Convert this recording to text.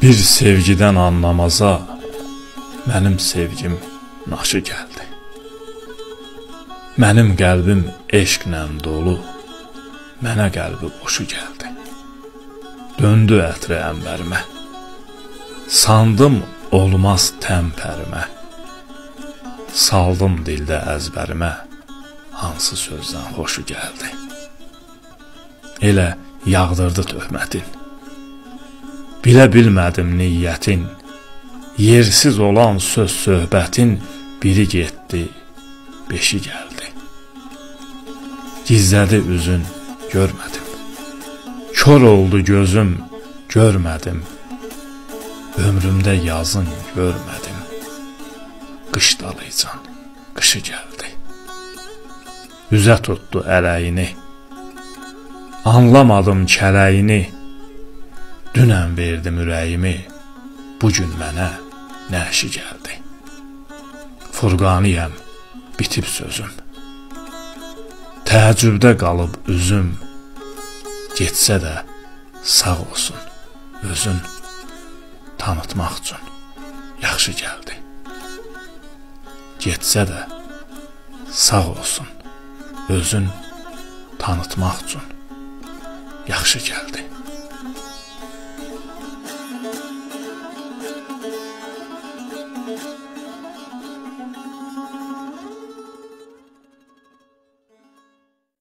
Bir sevgidən anlamaza mənim sevgim naşı gəldi. Mənim qəlbim eşqlə dolu, mənə qəlbi boşu gəldi. Döndü ətri əmbərimə, sandım olmaz təmpərimə. Saldım dildə əzbərimə, hansı sözdən xoşu gəldi. Elə yağdırdı töhmətin, bilə bilmədim niyyətin. Yersiz olan söz söhbətin, biri getdi, beşi gəldi. Gizlədi üzün, görmədim. Kör oldu gözüm, görmədim. Ömrümdə yazın görmədim. Qış dalıcan, qışı gəldi. Üzə tutdu ələyini, anlamadım kələyini. Dünən verdim ürəyimi, bugün mənə nəşi gəldi. Furqaniyəm, bitib sözüm. Təəccübdə qalıb üzüm, getsə də sağ olsun özün. Tanıtmaq üçün yaxşı gəldi. Getsə də sağ olsun özün. Tanıtmaq üçün yaxşı gəldi.